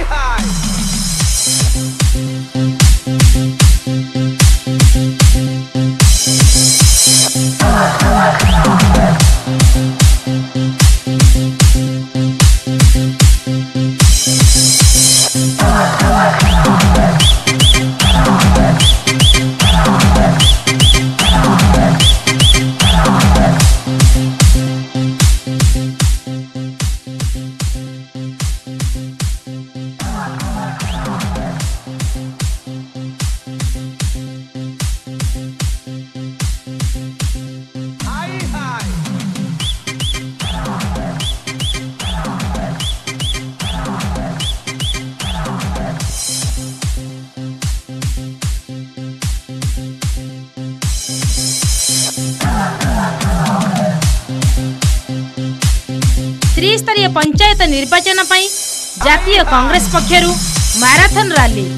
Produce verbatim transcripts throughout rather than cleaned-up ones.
त्रिस्तरीय पंचायत निर्वाचन पई जातीय कांग्रेस पक्षरु मैराथन रैली।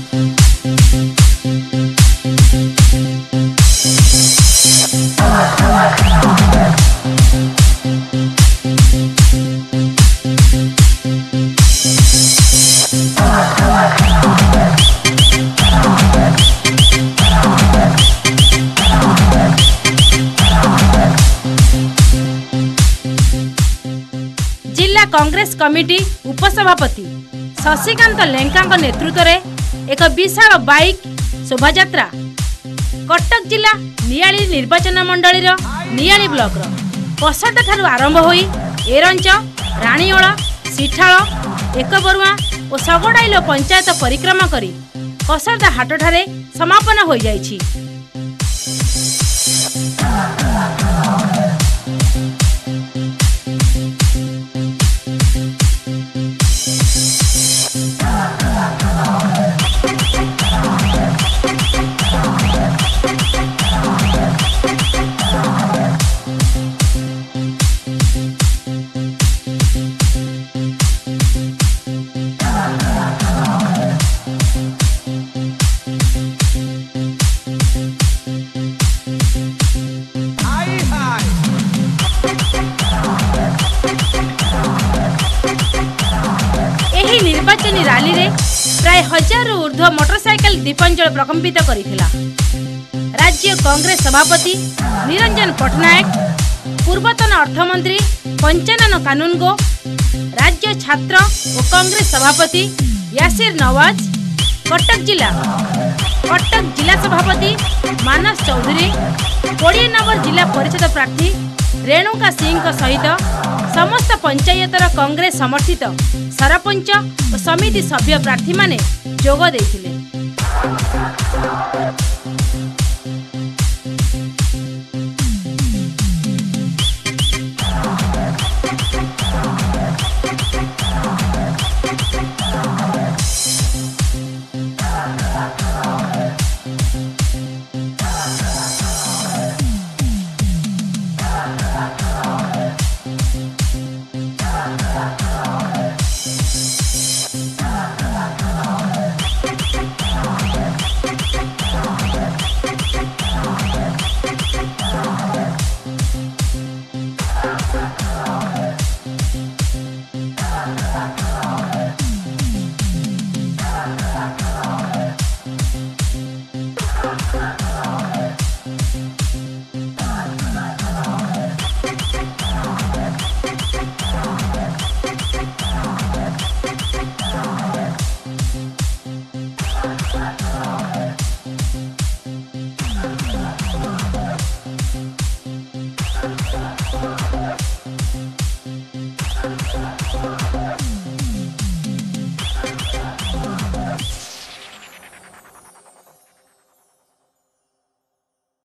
जिला कांग्रेस कमिटी उपसभापति शशिकांत लेंका नेतृत्व में एक विशाल बाइक शोभायात्रा कटक जिला नियाली निर्वाचन मंडली नियाली ब्लॉक पसरदा ठारू आरंभ होई एरंच राणीओला सिठाल एकबरुआ और सगड़ाइल पंचायत परिक्रमा करी पसरदा हाट ठारे समापन हो जाइछि। निर्वाचन रैली रे प्राय हजार ऊर्ध्व मोटरसाइकिल दीपांजलि प्रकम्पित करिथिला। राज्य कांग्रेस सभापति निरंजन पटनायक, पूर्वतन अर्थमंत्री पंचानन कानूनगो, राज्य छात्र और कांग्रेस सभापति यासिर नवाज, कटक जिला कटक जिला सभापति मानस चौधरी, कोड़िए नंबर जिला परिषद प्रार्थी रेणुका सिंह सहित समस्त पंचायतर कांग्रेस समर्थित सरपंच और समिति सभ्य प्रार्थी माने जोग देथिले।